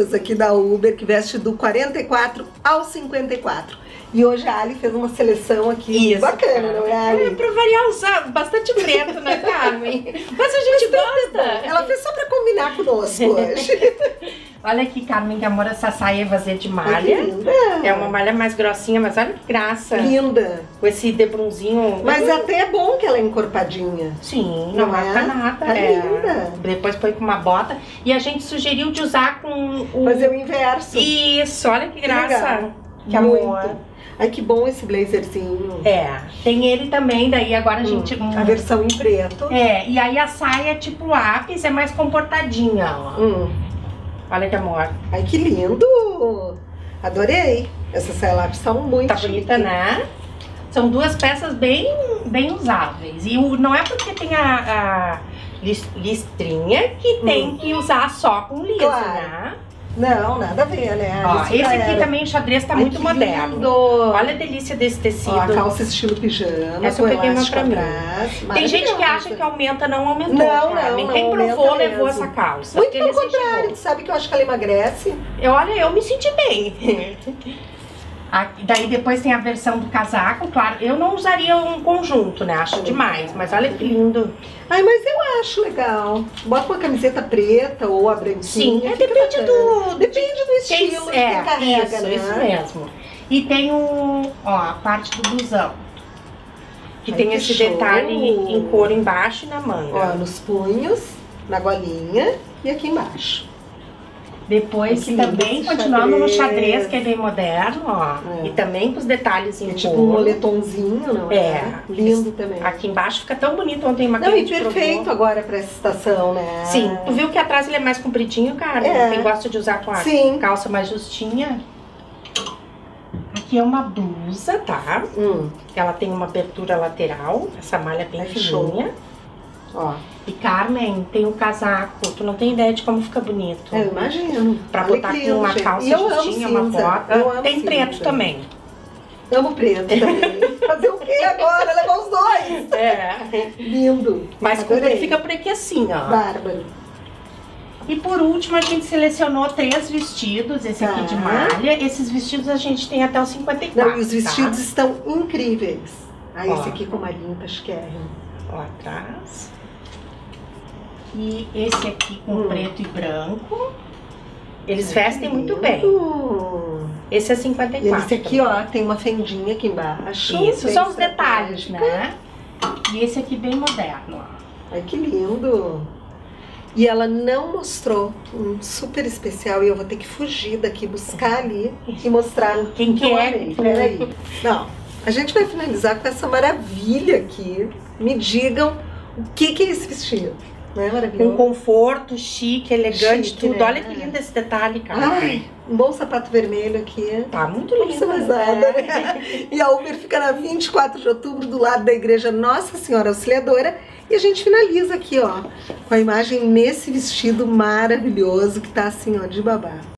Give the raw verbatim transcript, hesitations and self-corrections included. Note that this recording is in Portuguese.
Lages aqui da Uber, que veste do quarenta e quatro ao cinquenta e quatro. E hoje a Ali fez uma seleção aqui. Isso, bacana, não é, Ali? É, pra variar, usar bastante preto, né, Carmen? Mas a gente Mas gosta. Ela fez só pra combinar conosco hoje. Olha aqui, Carmen, que amor, essa saia vazia de malha. Ai, linda. É uma malha mais grossinha, mas olha que graça. Linda. Com esse debrunzinho. Mas hum. até é bom que ela é encorpadinha. Sim, não, não marca é? nada. Tá é. linda. Depois põe com uma bota. E a gente sugeriu de usar com o... Fazer o inverso. Isso, olha que graça. Que, que amor. Ai, que bom esse blazerzinho. É, tem ele também, daí agora a gente... Hum, a versão em preto. É, e aí a saia tipo lápis é mais comportadinha, ó. Hum. Olha que amor. Ai, que lindo! Adorei. Essas saia lápis são muito Tá bonita, chique, né? São duas peças bem, bem usáveis. E o, não é porque tem a, a listrinha que hum. tem que usar só com liso, claro, né? Não, nada a ver, né? Ó, esse aqui era. também, xadrez, tá Ai, muito moderno. Lindo. Olha a delícia desse tecido. Ó, a calça estilo pijama. Essa eu peguei uma pra mim. Tem gente que acha que aumenta, não aumentou. Não, não, não. Quem provou, levou essa calça. Muito pelo contrário. Sabe que eu acho que ela emagrece? Eu, olha, eu me senti bem. Aqui, daí depois tem a versão do casaco, claro, eu não usaria um conjunto, né, acho demais, mas olha que lindo. Ai, mas eu acho legal. Bota uma camiseta preta ou a branquinha. Sim, é, depende do... Depende do estilo que é, carrega, isso, né? isso mesmo. E tem o, ó, a parte do blusão, que Ai, tem que esse show. detalhe em couro embaixo e na manga. Ó, nos punhos, na golinha e aqui embaixo. Depois que também continuando xadrez. no xadrez, que é bem moderno, ó. É. E também com os detalhes em é tipo um moletomzinho, não é? É. Lindo também. Aqui embaixo fica tão bonito, ontem uma Não, e perfeito provou. agora pra essa estação, né? Sim. Tu viu que atrás ele é mais compridinho, cara? É. Quem gosta de usar com a Sim. calça mais justinha. Aqui é uma blusa, tá? Hum. Ela tem uma abertura lateral, essa malha bem é fininha. Show. Ó. E Carmen, tem um casaco, tu não tem ideia de como fica bonito. Eu imagino. Pra Olha botar com uma calça justinha, uma bota. Tem preto cinza. também. Amo preto também. Fazer o que agora? Levar os dois. É. Lindo. Mas com fica por aqui assim, ó. Bárbaro. E por último a gente selecionou três vestidos, esse tá. aqui de malha. Esses vestidos a gente tem até o cinquenta e quatro, Não, e os vestidos tá? estão incríveis. Ah, ó. Esse aqui com malhinha chiquérrimo. Ó, atrás. E esse aqui com hum. preto e branco. Eles é vestem lindo. muito bem. Esse é cinquenta e quatro. E esse aqui, também. ó, tem uma fendinha aqui embaixo. Isso, são os detalhes, né? E esse aqui bem moderno, ó. Ai, que lindo. E ela não mostrou um super especial e eu vou ter que fugir daqui, buscar ali e mostrar quem que é. Peraí. Não, a gente vai finalizar com essa maravilha aqui. Me digam o que que é esse vestido. Não é maravilhoso? Com conforto, chique, elegante, chique, tudo. Né? Olha que lindo esse detalhe, cara. Ai, um bom sapato vermelho aqui. Tá muito lindo. Não nada, né? E a Uber fica na vinte e quatro de outubro, do lado da igreja Nossa Senhora Auxiliadora. E a gente finaliza aqui, ó, com a imagem nesse vestido maravilhoso que tá assim, ó, de babá.